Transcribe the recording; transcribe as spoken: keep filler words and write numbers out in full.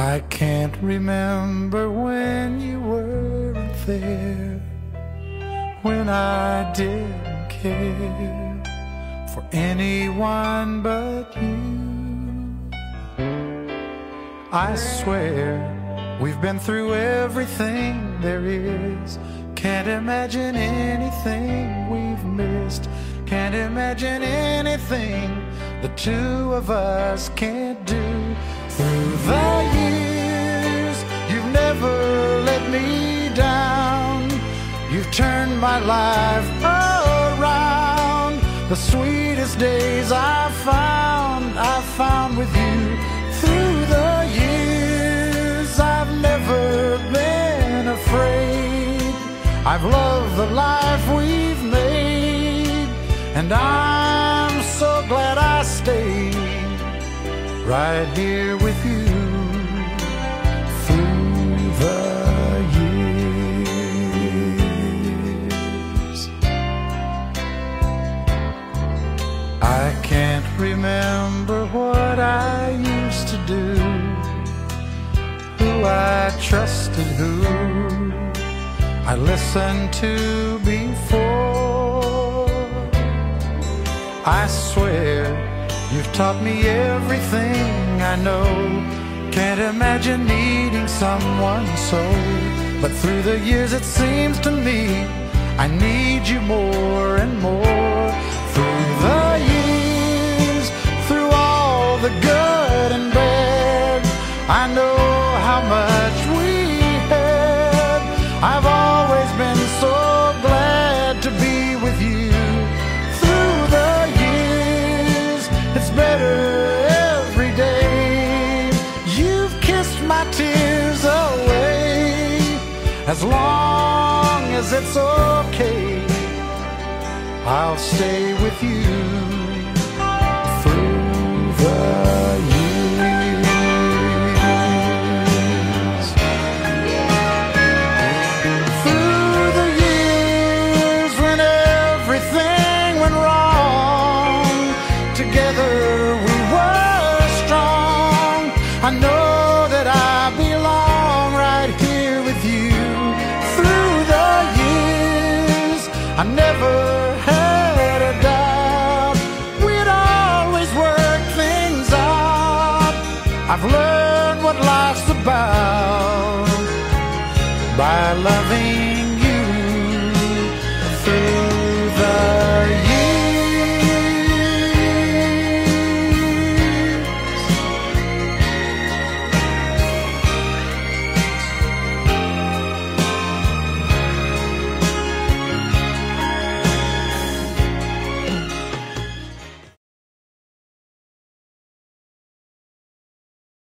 I can't remember when you weren't there, when I didn't care for anyone but you. I swear we've been through everything there is. Can't imagine anything we've missed. Can't imagine anything the two of us can't do. Through the years, you've never let me down. You've turned my life around. The sweetest days I've found, I've found with you. Through the years, I've never been afraid. I've loved the life we've made, and I'm so glad I stayed right here with you through the years. I can't remember what I used to do, who I trusted, who I listened to before. I swear you've taught me everything I know. Can't imagine needing someone so, but through the years it seems to me I need you more and more. Through the years, through all the good and bad, I know how much we had. I've always been so glad to be with you. Through the years, it's better every day. You've kissed my tears away. As long as it's okay, I'll stay with you through the years. Through the years when everything went wrong, together we were strong. I know that I belong right here with you. Through the years, I never had a doubt we'd always work things out. I've learned what life's about by loving